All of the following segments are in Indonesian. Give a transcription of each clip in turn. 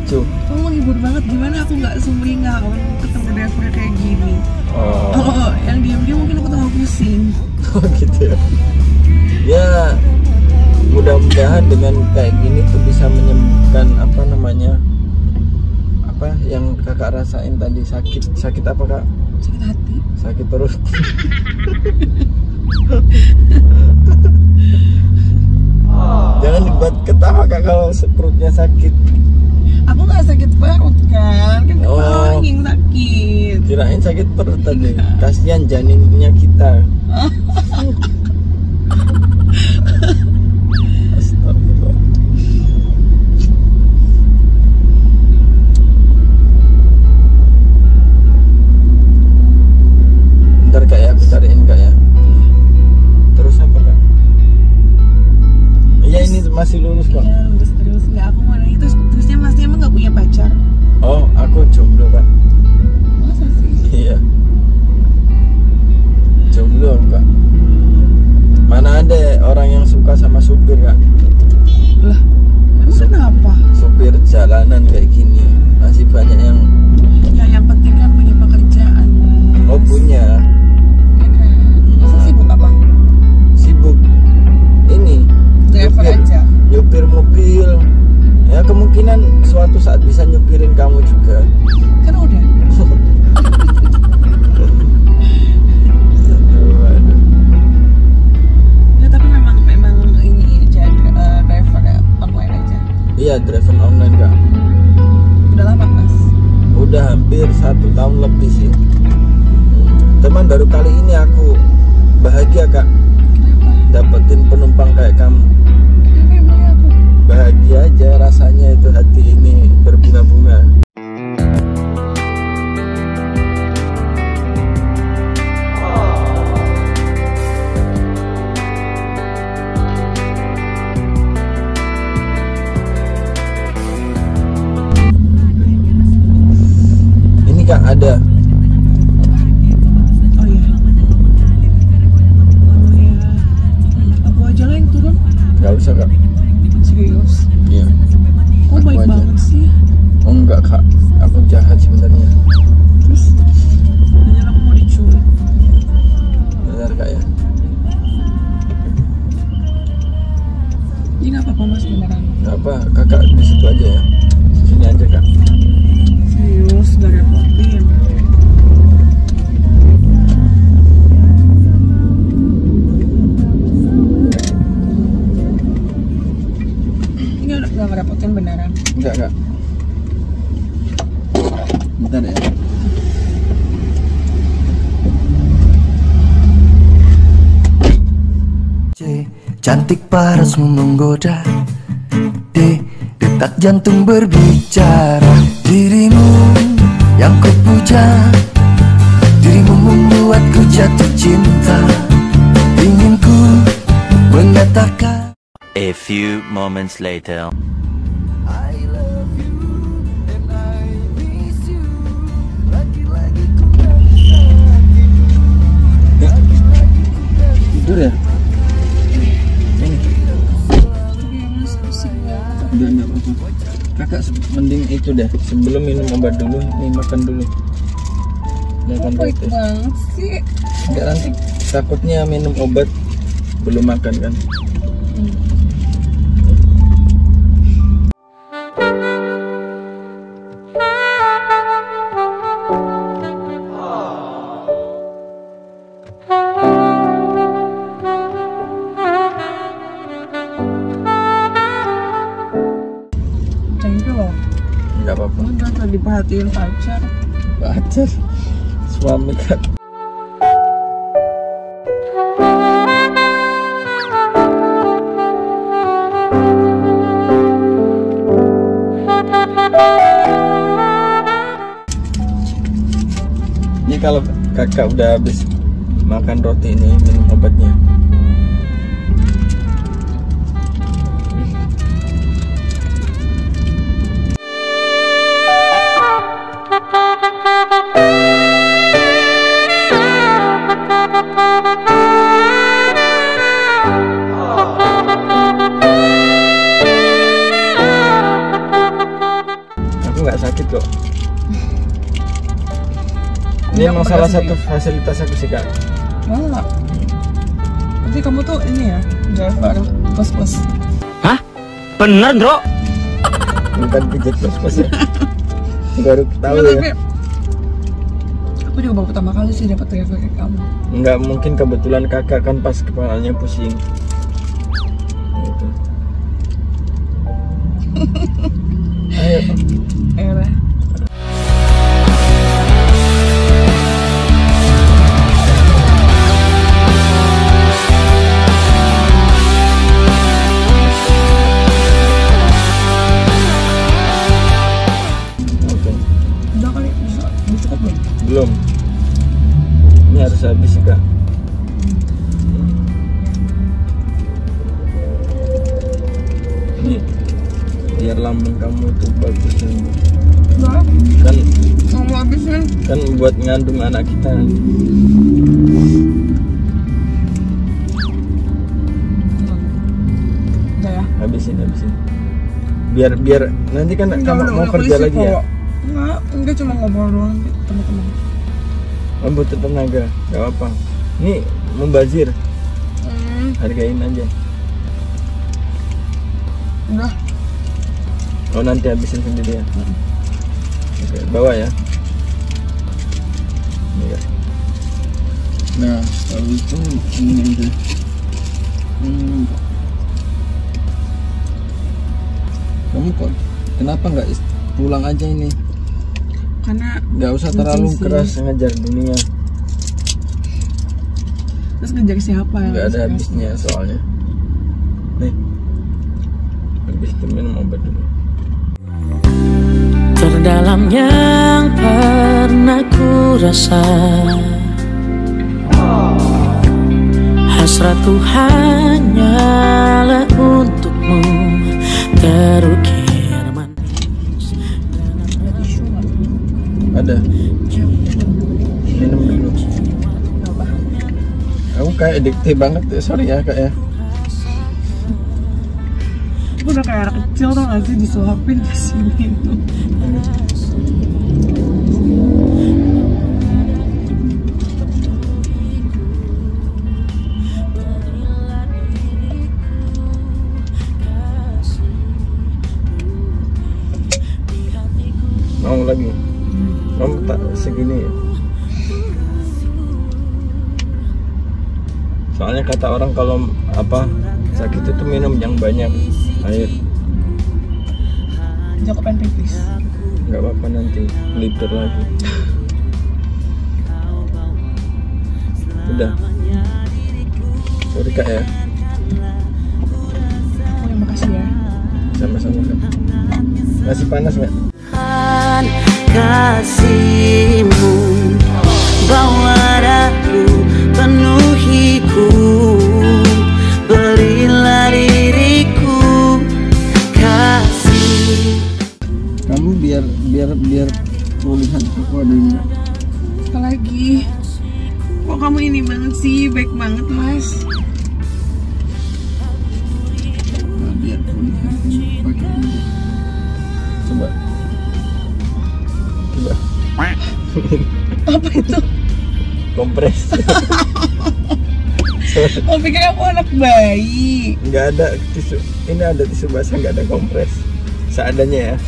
lucu. Kamu menghibur banget, gimana aku nggak sumringah kalau ketemu driver kayak gini. Oh. Kalau yang diam-diam mungkin aku tambah pusing. Oh gitu ya. Ya mudah-mudahan dengan kayak gini tuh bisa menyembuhkan apa namanya, apa yang kakak rasain tadi. Sakit apa kak? Sakit hati. Sakit perut. Jangan dibuat ketawa kak kalau perutnya sakit. Aku nggak sakit perut kan kepala yang sakit. Kirain sakit perut tadi. Kasihan janinnya kita. Astagfirullah. Bentar kak ya, aku cariin kak ya. Terus apa kak? Iya ini masih lulus kok. Iya lulus terus. Nggak, aku mau nanya terusnya masnya emang nggak punya pacar? Oh aku jomblo kak. Masa sih? Iya. Jomblo aku kak. Mana ada orang yang suka sama supir kak? Lah, emang kenapa? Supir jalanan kayak gini masih banyak yang. Ya yang penting kan punya pekerjaan. Mas. Oh punya. Ya kan. Masa sibuk apa? Sibuk ini Driver nyupir, aja. nyupir mobil. Ya kemungkinan suatu saat bisa nyupirin kamu juga. Kan udah. Ya tapi memang ini jadi driver ya, online aja. Iya driver online kak. Udah lama mas. Udah hampir 1 tahun lebih sih. Teman baru kali ini aku bahagia kak. Kenapa? Dapetin penumpang kayak kamu. Kenapa emangnya aku? Bahagia aja rasanya itu, hati ini berbunga-bunga. Ini kak ada. Oh iya. Oh iya. Aku aja lah yang turun. Gak usah kak. Serius. Iya. Kok Aku baik aja. banget sih. Oh enggak kak, aku jahat sebenarnya. Terus bener aku mau diculik. Benar kak ya. Ini nggak apa-apa mas beneran. Gak apa, kakak di situ aja ya. Sini aja kak. Serius gak repotin. Ini udah gak ngerepotin beneran. Enggak kak. Bentar ya. Cantik parasmu menggoda, detak jantung berbicara. Dirimu yang ku puja, dirimu membuatku jatuh cinta. Ingin ku mengatakan. A few moments later. I love you and I miss you. Lagi-lagi ku kan Tidur ya? Ini. Oke mas, pusing banget. Udah enggak apa-apa. Kakak mending itu deh, sebelum minum obat dulu, nih makan dulu. Makan Baik roti. banget sih. Enggak nanti takutnya minum obat belum makan kan. Thank you loh. Enggak apa-apa. Udah tadi diperhatiin pacar. Pacar suami kak. Ini kalau kakak udah habis makan roti ini, minum obatnya. emang salah satu fasilitas aku sih kak. Enggak. Nanti kamu tuh ini ya, driver plus. Hah? Bener, Bro? Bukan pijat plus ya. Baru tahu Enggak, ya. tapi aku juga baru pertama kali sih dapat driver kayak kamu. Enggak mungkin kebetulan kakak kan pas kepalanya pusing. Gitu. Ayo. Lah. Oke. Udah kali, bisa cukup belum? Belum. Ini harus habis sih kak. Ini biar lambung kamu tuh bagus nih. Enggak, Kan mau habisin. kan buat ngandung anak kita. Udah ya. Habisin. Biar nanti kan Enggak, kamu udah, mau udah kerja polisi lagi ya. kok. Enggak cuma ngobrol doang teman-teman. Kamu butuh tenaga, gak apa. Ini membazir, hargain aja. Udah. Oh nanti habisin sendiri ya. Oke, bawa ya. Ini ya. Nah, kalau itu ini aja. Kamu kok kenapa nggak pulang aja ini? Karena Nggak usah terlalu sih. keras ngejar dunia. Terus ngejar siapa ya? Nggak ada habisnya soalnya. Nih, habis itu minum obat dulu. Terdalam yang pernah ku rasa, hasratku hanyalah untukmu, terukir manis. Ada. Minum dulu. Aku kayak dikte banget, sorry ya kak ya. Aku udah kayak anak kecil tau gak sih disuapin ke sini tuh. Mau lagi? Kamu tak segini ya? Soalnya kata orang kalau apa sakit itu minum yang banyak air. Jangan pengen pipis. Nggak apa-apa nanti liter lagi. Udah. Sorry kak ya. Aku yang makasih ya. Sama-sama kak. Masih panas nggak? Kasihmu bawa aku penuhiku, berilah diriku kasih. Kamu biar pulihan aku ada ini. Apalagi? Kok kamu ini banget sih, baik banget mas. Nah, biar pulihan ini pakai ini. Coba. Apa itu? Kompres. Oh pikir aku anak bayi. Nggak ada tisu. Ini ada tisu basah, nggak ada kompres. Seadanya ya.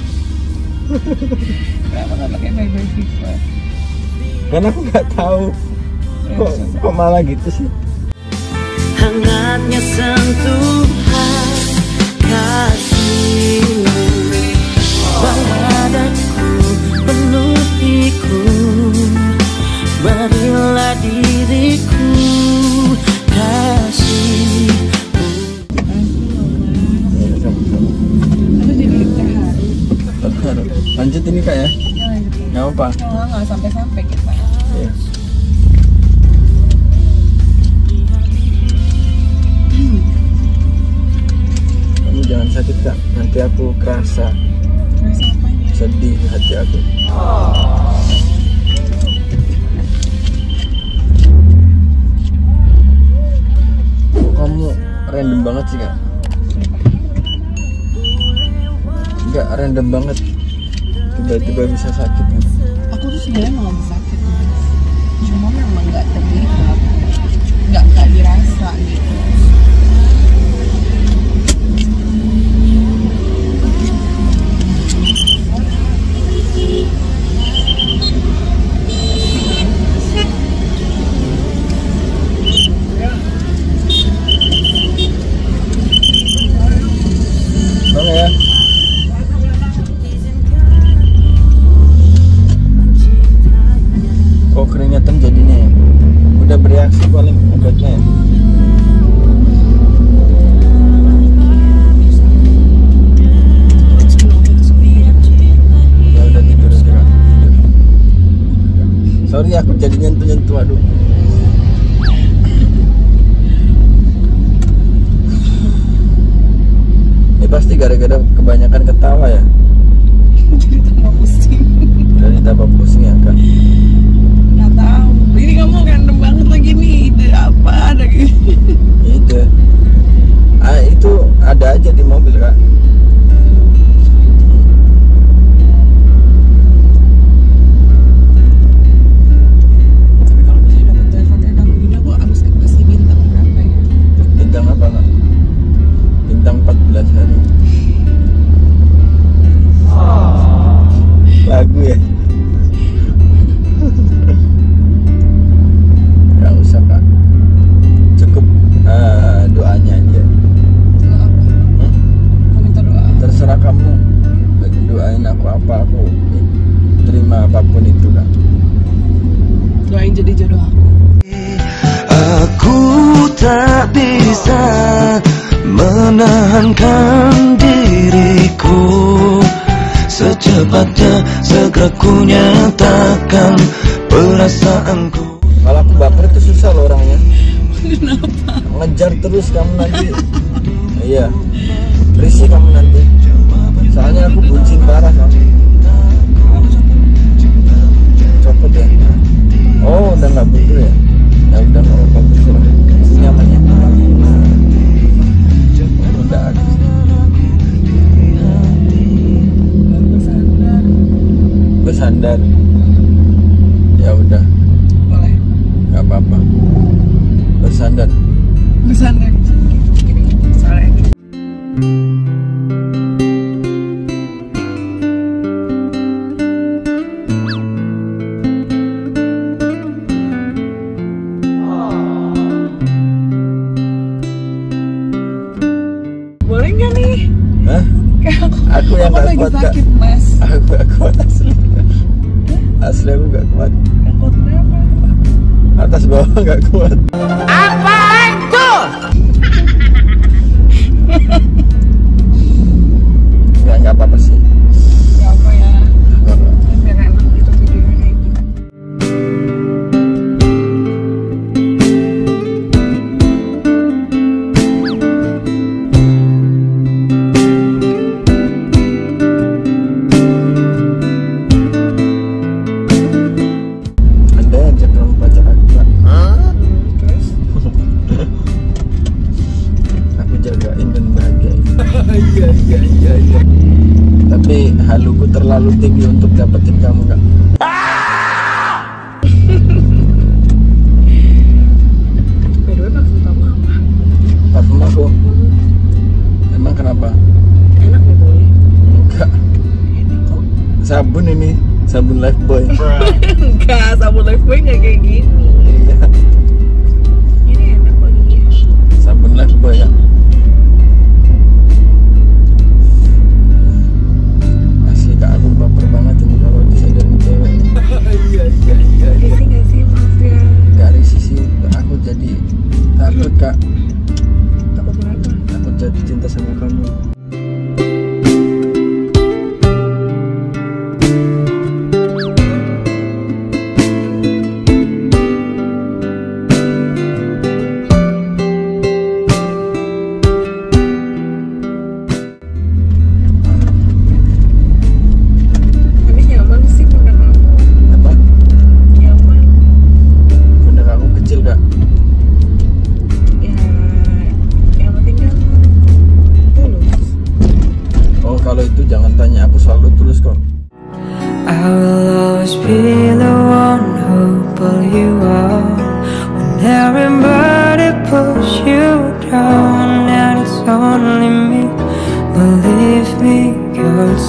Kenapa nggak pakai bayi FIFA? Karena aku nggak tahu. Kok malah gitu sih? Hangatnya sentuhan kasihmu, bawa daku penuhiku, berilah diriku kasih. Aku jadi terharu. Lanjut ini kak ya? Ya lanjut. Nggak apa? Nggak sampai-sampai kita. Iya. Kamu jangan sakit kak, nanti aku kerasa Rasa apanya? sedih di hati aku. Kamu random banget sih kak. Enggak random banget, tiba-tiba bisa sakit gitu. Aku tuh sebenarnya nggak bisa sakit mas. nggak dirasa gitu. Bang ya. Oh keringatan jadinya ya. Udah bereaksi paling obatnya ya. Ya udah tidur aja. Sorry aku jadi nyentuh-nyentuh aduh. Ini pasti gara-gara kebanyakan ketawa ya. Jadi tambah pusing. Dari tambah pusing ya kan. Nggak tahu. Ini kamu random banget lagi nih. Ide apa ada gitu. Itu. Itu ada aja di mobil kak. Tapi kalau misalnya dapat telepon kayak kamu gini, aku harus kasih bintang berapa ya? Bintang apa kak? Bintang 14 hari. Lagu ya. Gak usah kak. Cukup doanya aja. Doa apa? Mau minta doa apa? Terserah kamu. Doain aku apa aku terima apapun itu kak. Doain jadi jodoh aku. Aku tak bisa menahankan diriku, secepatnya segera ku nyatakan perasaanku. Kalau aku baper itu susah loh orangnya. Kenapa? Ngejar terus kamu nanti. Iya. Risih kamu nanti. Soalnya aku bucin parah kamu. Copot ya. Oh udah nggak butuh ya. Ya udah kalau bagus lah. Nyamannya. Udah habis. Bersandar. Ya udah. Boleh. Gak apa-apa. Bersandar. Bersandar. Gini. Soalnya ini. Boleh nggak nih? Hah? Kayak Aku yang aku nggak lagi kuat, Kak. sakit mas. Aku gak kuat asli. Asli aku gak kuat. Gak kuat kenapa? Atas bawah gak kuat. Ya nggak apa-apa sih. Ya apa ya? Nggak apa-apa. Biar enak gitu videonya kayak gini. Anda ajak kamu pacar aku Kak. Terus? Aku jagain dan bahagiain. Iya. Tapi haluku terlalu tinggi untuk dapetin kamu Kak. By the way parfum kamu apa? Parfum aku. Emang kenapa? Enak nih boy. Enggak. Enak kok. Sabun ini. Sabun Lifebuoy. Enggak, sabun Lifebuoy nggak kayak gini. Iya. Ini enak wanginya. Sabun Lifebuoy ya. Asli Kak aku baper banget ini kalau disadarkan cewek. Iya. Risih nggak sih? Maaf ya. Gak risih sih. Aku jadi takut Kak. Takut kenapa? Aku jatuh cinta sama kamu.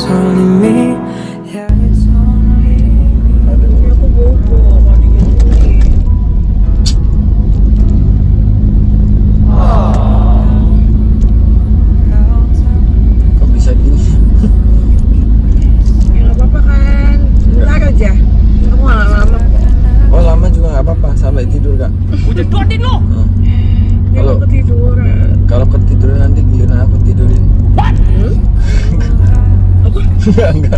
only me. Yeah, it's only me. Ya, aku bobo mau digituin. Kok bisa gini? Ya nggak apa-apa kan. Bentar aja. Kamu nggak lama-lama. Oh lama juga nggak apa-apa, sampai tidur kak. Udah tuatin lo. Ya Kalau- aku ketiduran. Kalau ketiduran nanti giliran aku tidurin. Enggak.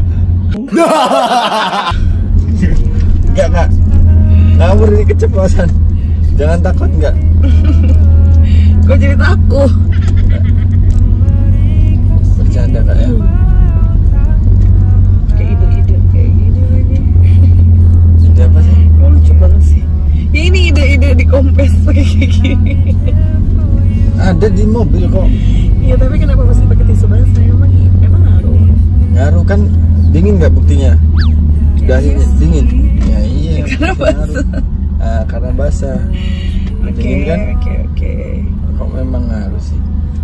Enggak kak. Ngawur ini keceplosan. Jangan takut enggak. Kok jadi takut? Bercanda kak ya. Kayak ide-ide kayak gini lagi. Ide apa sih? Oh, lucu banget sih. Ya ini ide-ide di kompes pakai kayak gini. Ada di mobil kok. Iya tapi kenapa mesti pakai tisu basah? Emang ngaruh. Ngaruh kan dingin nggak buktinya? Udah Iya sih. dingin. Ya iya. Karena pasti basah. ngaruh. Ah, karena basah. Oke Dingin kan? oke. Kok memang ngaruh sih.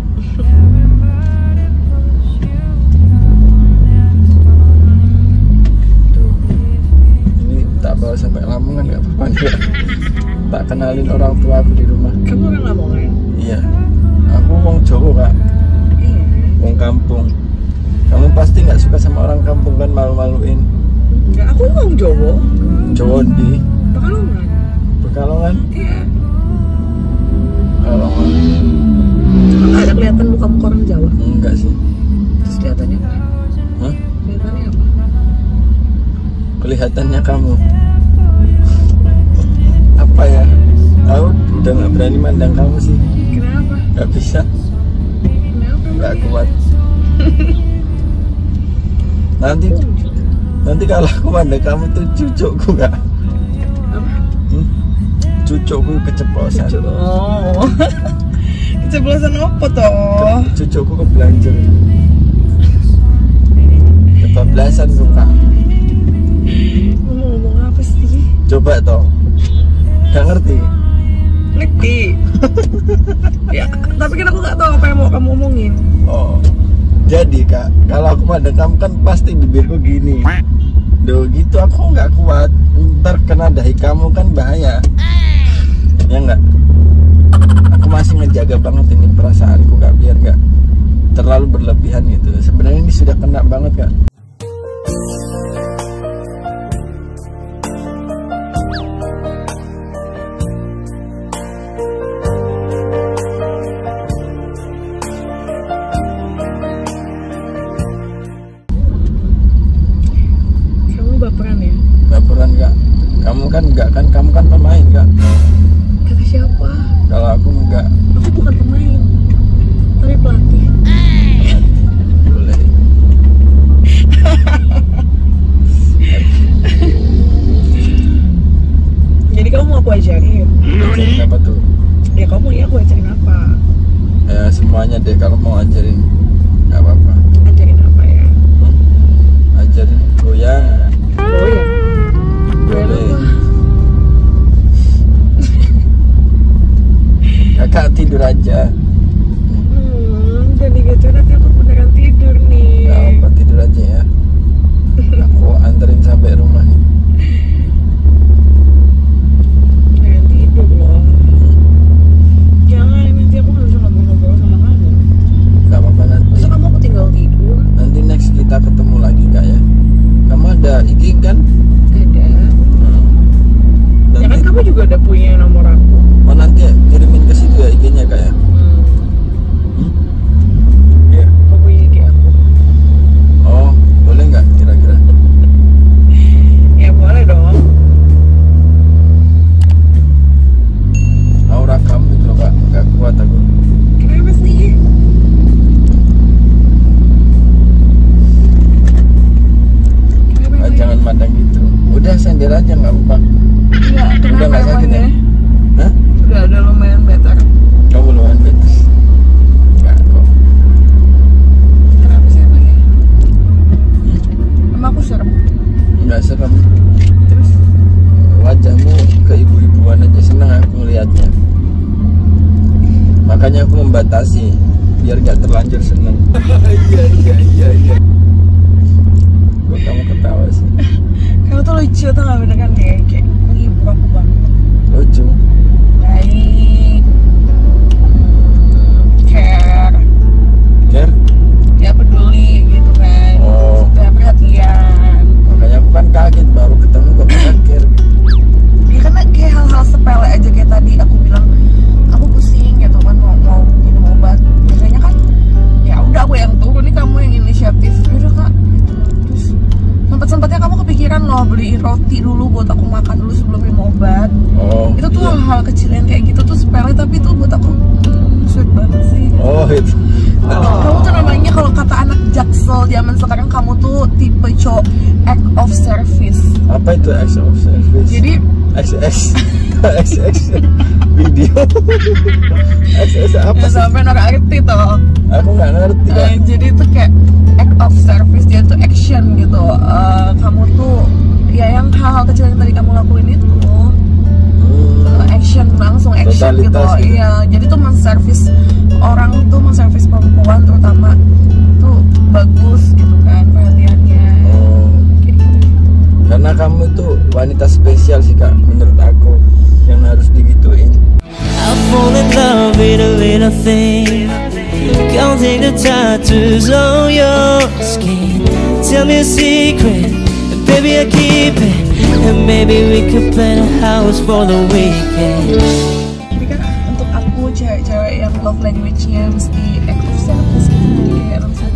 Tuh. Ini tak bawa sampai Lamongan nggak apa-apa nggak? Tak kenalin orang tua aku di rumah. Kamu orang Lamongan? Iya. Aku wong Jawa kak. Iya. Wong kampung. Kamu pasti nggak suka sama orang kampung kan, malu-maluin. Enggak, aku orang Jawa. Jawa di Pekalongan. Pekalongan. Iya. Pekalongan. Nggak ada kelihatan muka-muka orang Jawa. Enggak sih. Terus kelihatannya apa? Hah? Kelihatannya apa? Kelihatannya kamu apa ya? Aku udah nggak berani mandang kamu sih. Kenapa? Nggak bisa. Kenapa? Nggak kuat. Nanti kalau aku mandang kamu tuh cucukku nggak? Apa? Cucukku keceplosan. Oh. Keceplosan apa toh? Cucukku kebelanjur. Kebablasan tuh kak. Ngomong apa sih? Coba toh. Gak ngerti. Ngerti. Ya, tapi kan aku nggak tahu apa yang mau kamu omongin. Oh. Jadi kak, kalau aku mandang kamu kan pasti bibirku gini. Duh gitu aku nggak kuat. Ntar kena dahi kamu kan bahaya. Ya nggak? Aku masih ngejaga banget ini perasaanku kak, biar nggak terlalu berlebihan gitu. Sebenarnya ini sudah kena banget kak. Kamu baperan ya? Baperan kak. Kamu kan enggak kan? Kamu kan pemain kak. Kata siapa? Kalau aku enggak. Aku bukan pemain, tapi pelatih. Boleh. zaman sekarang kamu tuh tipe cowok act of service. Apa itu acts of service? Jadi XX video. XX apa ya sih? sampai nggak ngerti toh. Aku nggak ngerti. Kak. Jadi itu kayak act of service, dia tuh action gitu. Kamu tuh ya yang hal-hal kecil yang tadi kamu lakuin itu action, langsung action gitu. Totalitas gitu. Iya, jadi tuh menservis orang tuh, menservis perempuan terutama tuh bagus gitu kan perhatiannya. Oh, Kayak gitu. karena kamu itu wanita spesial sih Kak, menurut aku, yang harus digituin. I fall in love with a little thing. Counting the tattoos on your skin. Tell me a secret, and baby I keep it. And maybe we could plan a house for the weekend. Tapi kan untuk aku cewek-cewek yang love language-nya mesti act of service gitu. Jadi kayak langsung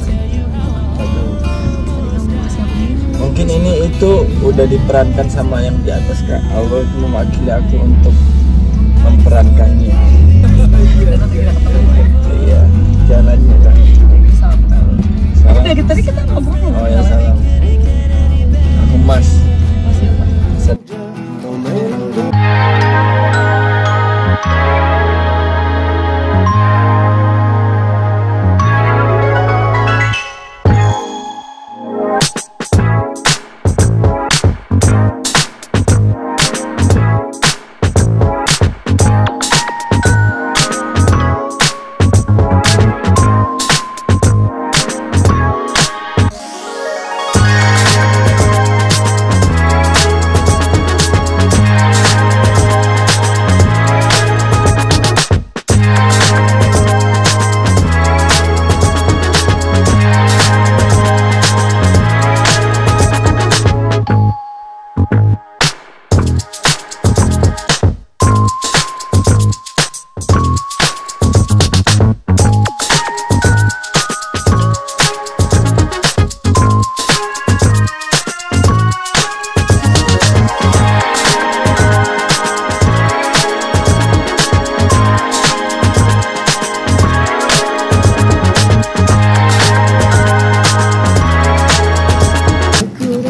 Mungkin ini itu udah diperankan sama yang di atas Kak. Allah itu mewakili aku untuk memperankannya. dan nanti kita ketemu. Iya, jalannya Kak. Salam. Salam. Dari tadi kita